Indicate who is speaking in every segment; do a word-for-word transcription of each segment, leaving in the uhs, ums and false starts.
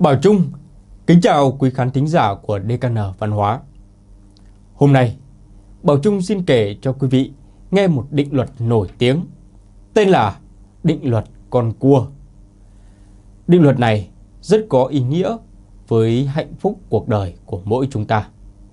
Speaker 1: Bảo Trung kính chào quý khán thính giả của đê ca en Văn hóa. Hôm nay, Bảo Trung xin kể cho quý vị nghe một định luật nổi tiếng tên là định luật con cua. Định luật này rất có ý nghĩa với hạnh phúc cuộc đời của mỗi chúng ta.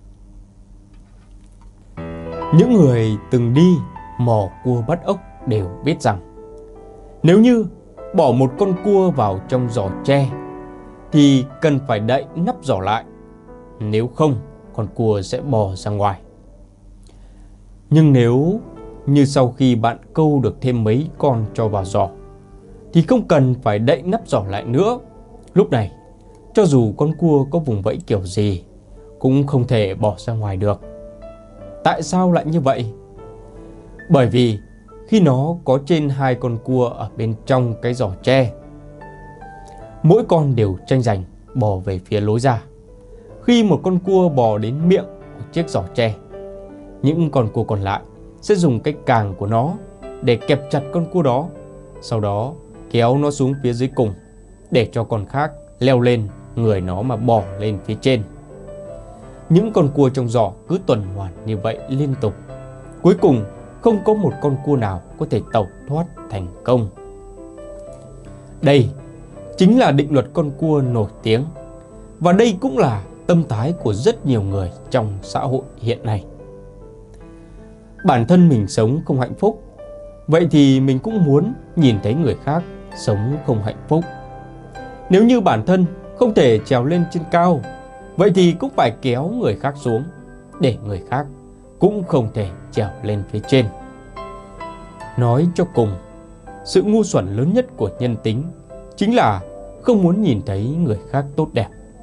Speaker 1: Những người từng đi mò cua bắt ốc đều biết rằng nếu như bỏ một con cua vào trong giỏ tre thì cần phải đậy nắp giỏ lại, nếu không con cua sẽ bò ra ngoài. Nhưng nếu như sau khi bạn câu được thêm mấy con cho vào giỏ thì không cần phải đậy nắp giỏ lại nữa. Lúc này, cho dù con cua có vùng vẫy kiểu gì cũng không thể bỏ ra ngoài được. Tại sao lại như vậy? Bởi vì khi nó có trên hai con cua ở bên trong cái giỏ tre, mỗi con đều tranh giành bò về phía lối ra. Khi một con cua bò đến miệng của chiếc giỏ tre, những con cua còn lại sẽ dùng cái càng của nó để kẹp chặt con cua đó, sau đó kéo nó xuống phía dưới cùng để cho con khác leo lên người nó mà bò lên phía trên. Những con cua trong giỏ cứ tuần hoàn như vậy liên tục. Cuối cùng không có một con cua nào có thể tẩu thoát thành công. Đây chính là định luật con cua nổi tiếng, và đây cũng là tâm thái của rất nhiều người trong xã hội hiện nay. Bản thân mình sống không hạnh phúc, vậy thì mình cũng muốn nhìn thấy người khác sống không hạnh phúc. Nếu như bản thân không thể trèo lên trên cao, vậy thì cũng phải kéo người khác xuống để người khác cũng không thể trèo lên phía trên. Nói cho cùng, sự ngu xuẩn lớn nhất của nhân tính chính là không muốn nhìn thấy người khác tốt đẹp.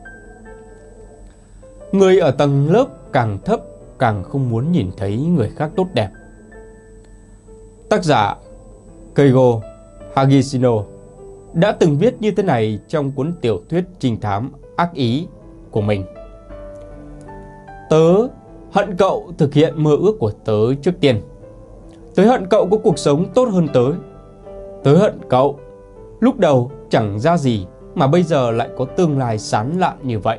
Speaker 1: Người ở tầng lớp càng thấp càng không muốn nhìn thấy người khác tốt đẹp. Tác giả Keigo Higashino đã từng viết như thế này trong cuốn tiểu thuyết trinh thám Ác Ý của mình. Tớ hận cậu thực hiện mơ ước của tớ trước tiên. Tớ hận cậu có cuộc sống tốt hơn tớ. Tớ hận cậu lúc đầu chẳng ra gì mà bây giờ lại có tương lai sáng lạn như vậy.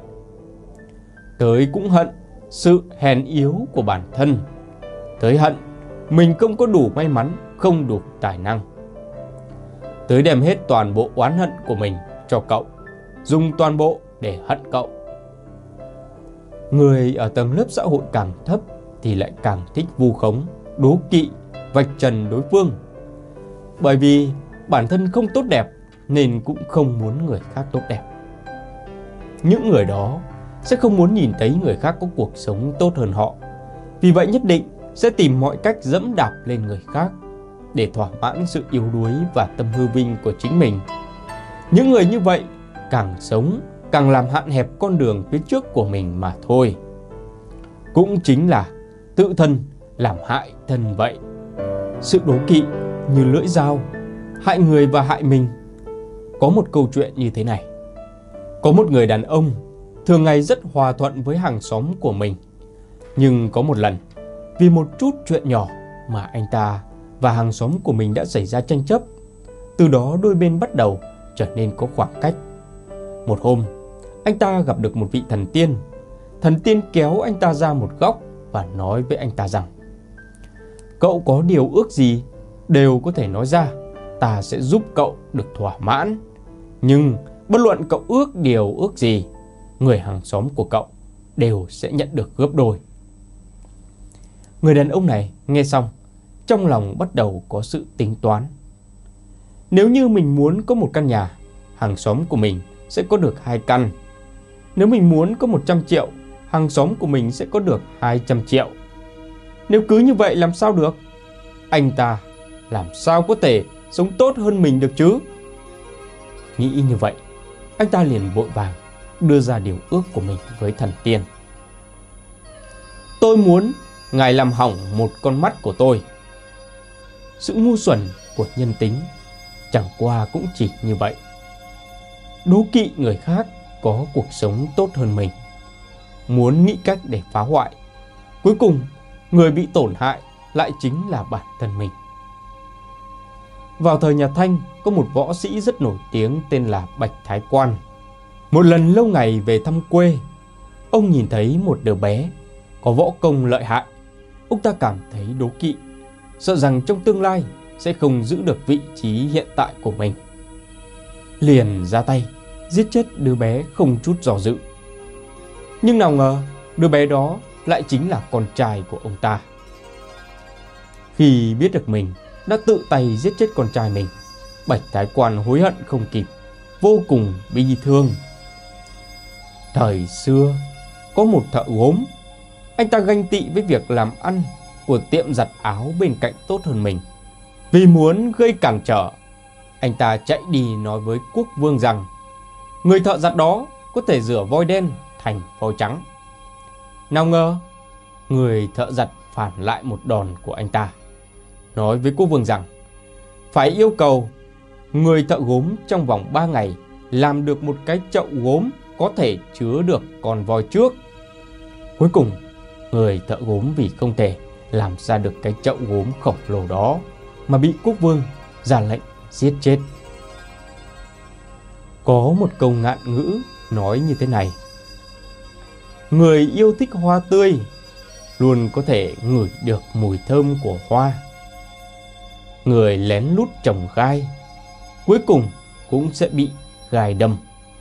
Speaker 1: Tớ cũng hận sự hèn yếu của bản thân. Tớ hận mình không có đủ may mắn, không đủ tài năng. Tớ đem hết toàn bộ oán hận của mình cho cậu, dùng toàn bộ để hận cậu. Người ở tầng lớp xã hội càng thấp thì lại càng thích vu khống, đố kỵ, vạch trần đối phương. Bởi vì bản thân không tốt đẹp nên cũng không muốn người khác tốt đẹp. Những người đó sẽ không muốn nhìn thấy người khác có cuộc sống tốt hơn họ. Vì vậy nhất định sẽ tìm mọi cách dẫm đạp lên người khác để thỏa mãn sự yếu đuối và tâm hư vinh của chính mình. Những người như vậy càng sống càng làm hạn hẹp con đường phía trước của mình mà thôi. Cũng chính là tự thân làm hại thân vậy. Sự đố kỵ như lưỡi dao, hại người và hại mình. Có một câu chuyện như thế này. Có một người đàn ông thường ngày rất hòa thuận với hàng xóm của mình. Nhưng có một lần, vì một chút chuyện nhỏ mà anh ta và hàng xóm của mình đã xảy ra tranh chấp. Từ đó đôi bên bắt đầu trở nên có khoảng cách. Một hôm, anh ta gặp được một vị thần tiên. Thần tiên kéo anh ta ra một góc và nói với anh ta rằng: cậu có điều ước gì đều có thể nói ra, ta sẽ giúp cậu được thỏa mãn. Nhưng bất luận cậu ước điều ước gì, người hàng xóm của cậu đều sẽ nhận được gấp đôi. Người đàn ông này nghe xong, trong lòng bắt đầu có sự tính toán. Nếu như mình muốn có một căn nhà, hàng xóm của mình sẽ có được hai căn. Nếu mình muốn có một trăm triệu, hàng xóm của mình sẽ có được hai trăm triệu. Nếu cứ như vậy làm sao được? Anh ta làm sao có thể sống tốt hơn mình được chứ? Nghĩ như vậy, anh ta liền vội vàng đưa ra điều ước của mình với thần tiên. Tôi muốn ngài làm hỏng một con mắt của tôi. Sự ngu xuẩn của nhân tính chẳng qua cũng chỉ như vậy. Đố kỵ người khác có cuộc sống tốt hơn mình, muốn nghĩ cách để phá hoại. Cuối cùng, người bị tổn hại lại chính là bản thân mình. Vào thời nhà Thanh, có một võ sĩ rất nổi tiếng tên là Bạch Thái Quan. Một lần lâu ngày về thăm quê, ông nhìn thấy một đứa bé có võ công lợi hại. Ông ta cảm thấy đố kỵ, sợ rằng trong tương lai sẽ không giữ được vị trí hiện tại của mình. Liền ra tay giết chết đứa bé không chút do dự. Nhưng nào ngờ đứa bé đó lại chính là con trai của ông ta. Khi biết được mình đã tự tay giết chết con trai mình, Bạch Thái Quan hối hận không kịp, vô cùng bi thương. Thời xưa có một thợ gốm, anh ta ganh tị với việc làm ăn của tiệm giặt áo bên cạnh tốt hơn mình. Vì muốn gây cản trở, anh ta chạy đi nói với quốc vương rằng người thợ giặt đó có thể rửa voi đen thành voi trắng. Nào ngờ người thợ giặt phản lại một đòn của anh ta, nói với quốc vương rằng phải yêu cầu người thợ gốm trong vòng ba ngày làm được một cái chậu gốm có thể chứa được con voi trước. Cuối cùng người thợ gốm vì không thể làm ra được cái chậu gốm khổng lồ đó mà bị quốc vương ra lệnh giết chết. Có một câu ngạn ngữ nói như thế này: người yêu thích hoa tươi luôn có thể ngửi được mùi thơm của hoa. Người lén lút trồng gai cuối cùng cũng sẽ bị gai đâm.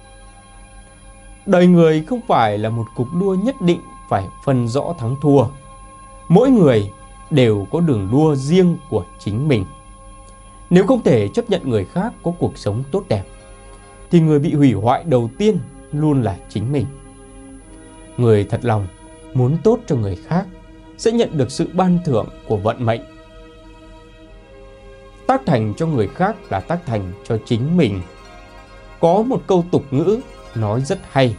Speaker 1: Đời người không phải là một cuộc đua nhất định phải phân rõ thắng thua. Mỗi người đều có đường đua riêng của chính mình. Nếu không thể chấp nhận người khác có cuộc sống tốt đẹp, thì người bị hủy hoại đầu tiên luôn là chính mình. Người thật lòng muốn tốt cho người khác sẽ nhận được sự ban thưởng của vận mệnh. Tác thành cho người khác là tác thành cho chính mình. Có một câu tục ngữ nói rất hay: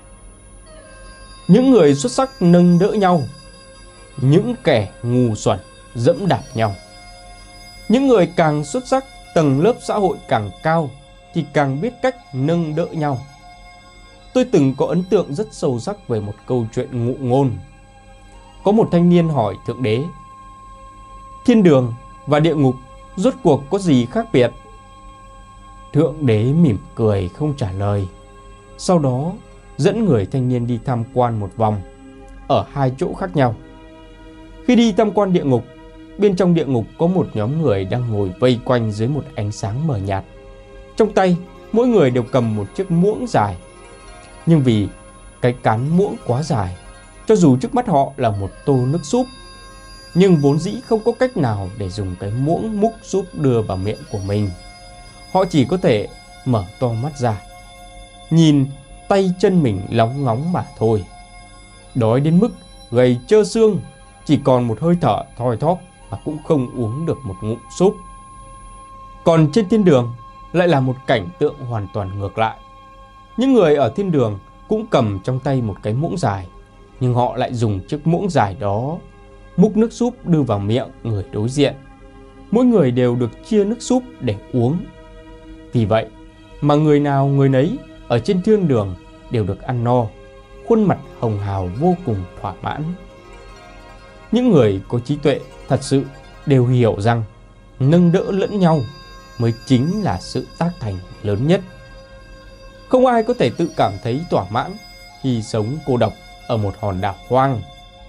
Speaker 1: những người xuất sắc nâng đỡ nhau, những kẻ ngu xuẩn dẫm đạp nhau. Những người càng xuất sắc, tầng lớp xã hội càng cao thì càng biết cách nâng đỡ nhau. Tôi từng có ấn tượng rất sâu sắc về một câu chuyện ngụ ngôn. Có một thanh niên hỏi Thượng Đế: thiên đường và địa ngục rốt cuộc có gì khác biệt? Thượng Đế mỉm cười không trả lời. Sau đó dẫn người thanh niên đi tham quan một vòng ở hai chỗ khác nhau. Khi đi tham quan địa ngục, bên trong địa ngục có một nhóm người đang ngồi vây quanh dưới một ánh sáng mờ nhạt. Trong tay mỗi người đều cầm một chiếc muỗng dài. Nhưng vì cái cán muỗng quá dài, cho dù trước mắt họ là một tô nước súp, nhưng vốn dĩ không có cách nào để dùng cái muỗng múc súp đưa vào miệng của mình. Họ chỉ có thể mở to mắt ra, nhìn tay chân mình lóng ngóng mà thôi. Đói đến mức gầy trơ xương, chỉ còn một hơi thở thoi thóp mà cũng không uống được một ngụm súp. Còn trên thiên đường lại là một cảnh tượng hoàn toàn ngược lại. Những người ở thiên đường cũng cầm trong tay một cái muỗng dài, nhưng họ lại dùng chiếc muỗng dài đó múc nước súp đưa vào miệng người đối diện. Mỗi người đều được chia nước súp để uống. Vì vậy mà người nào người nấy ở trên thiên đường đều được ăn no, khuôn mặt hồng hào vô cùng thỏa mãn. Những người có trí tuệ thật sự đều hiểu rằng nâng đỡ lẫn nhau mới chính là sự tác thành lớn nhất. Không ai có thể tự cảm thấy thỏa mãn khi sống cô độc ở một hòn đảo hoang.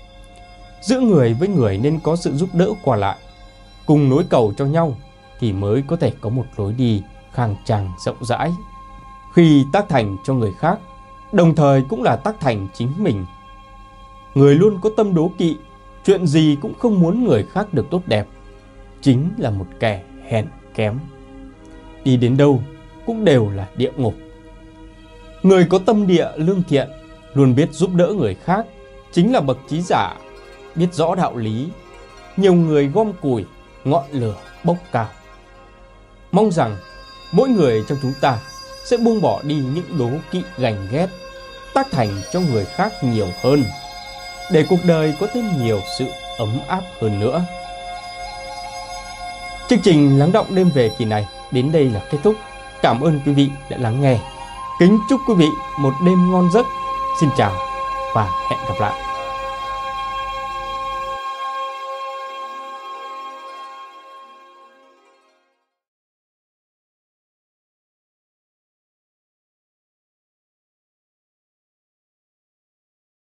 Speaker 1: Giữa người với người nên có sự giúp đỡ qua lại, cùng nối cầu cho nhau thì mới có thể có một lối đi khang trang rộng rãi. Khi tác thành cho người khác, đồng thời cũng là tác thành chính mình. Người luôn có tâm đố kỵ, chuyện gì cũng không muốn người khác được tốt đẹp, chính là một kẻ hèn kém. Đi đến đâu cũng đều là địa ngục. Người có tâm địa lương thiện, luôn biết giúp đỡ người khác, chính là bậc trí giả, biết rõ đạo lý. Nhiều người gom củi, ngọn lửa bốc cao. Mong rằng mỗi người trong chúng ta sẽ buông bỏ đi những đố kỵ ganh ghét, tác thành cho người khác nhiều hơn, để cuộc đời có thêm nhiều sự ấm áp hơn nữa. Chương trình Lắng Đọng Đêm Về kỳ này đến đây là kết thúc. Cảm ơn quý vị đã lắng nghe. Kính chúc quý vị một đêm ngon giấc. Xin chào và hẹn gặp lại.